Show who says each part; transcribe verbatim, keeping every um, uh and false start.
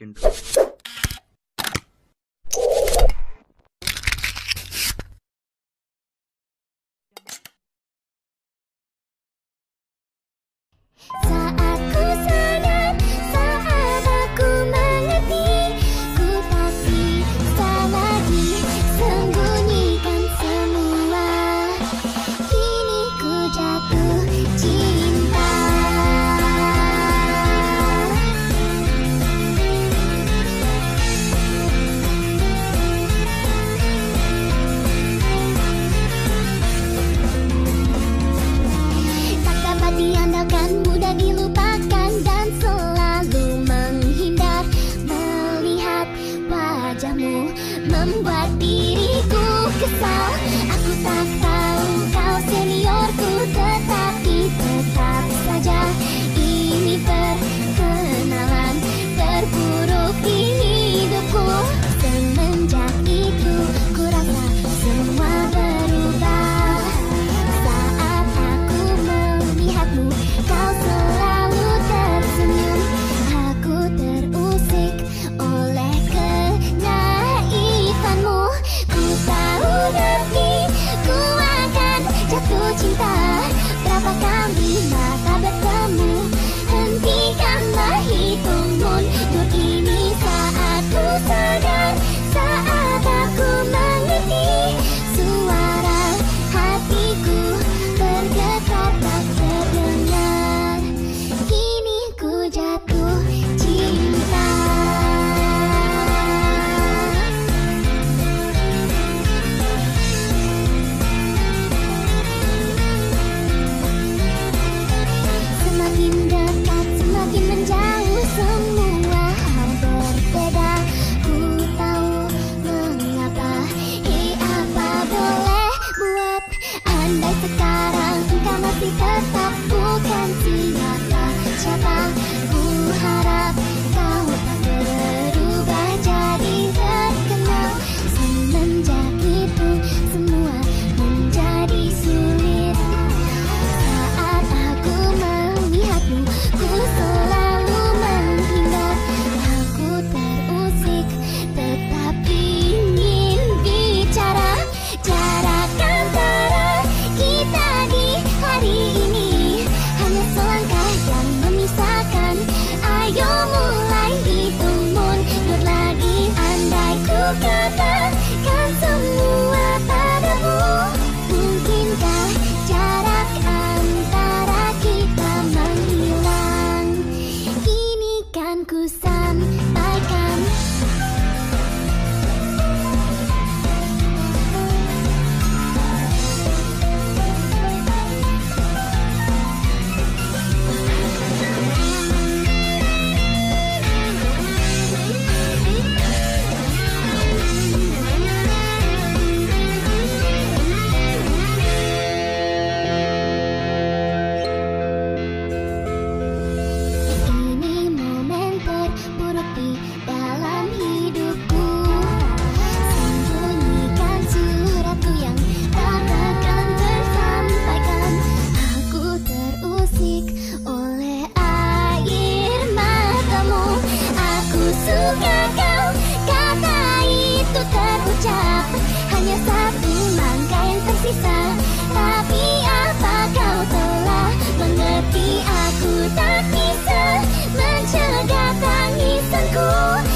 Speaker 1: intro.
Speaker 2: Saat ku sadar, saat aku mengerti, ku tak bisa lagi sembunyikan semua. Kini ku jatuh cinta. Tak dapat diandalkan, mudah dilupakan dan selalu menghindar. Melihat wajahmu membuat diriku kesal. Aku tak tahu kau seniorku, tetapi tetap saja ini perkenalan terburuk di hidupku. Semenjak itu ku rasa semua berubah. Saat aku melihatmu, kau selalu tersenyum. Aku terusik oleh kenaifanmu. Ku tahu nanti ku akan jatuh cinta. Berapa kali mata bertemu, hentikanlah hitung mundur ini. Saat ku sadar, saat aku mengerti, suara hatiku bergetar tak terdengar. Kini ku jatuh cinta. Semakin dekat, semakin menjauh, semua hal berbeda. Ku tahu mengapa, hei apa boleh buat. Andai sekarang engkau masih tetap bukan siapa-siapa, ku harap kau tak berubah jadi terkenal. Semenjak itu semua menjadi sulit. Saat aku melihatmu, ku selalu menghindar. Aku terusik, tetap ingin bicara. Jarak antara kita di hari ini hanya selangkah yang memisahkan. Ayo mulai hitung mundur lagi. Andai ku katakan semua padamu, mungkinkah jarak antara kita menghilang? Kini kan ku sampaikan. Ini momen terburuk di dalam hidupku. Sembunyikan suratku yang tak akan tersampaikan. Aku terusik oleh air matamu. Aku suka kau, kata itu terucap. Hanya satu langkah yang tersisa, tapi apa kau telah mengerti? Aku tak bisa mencegah tangisanku.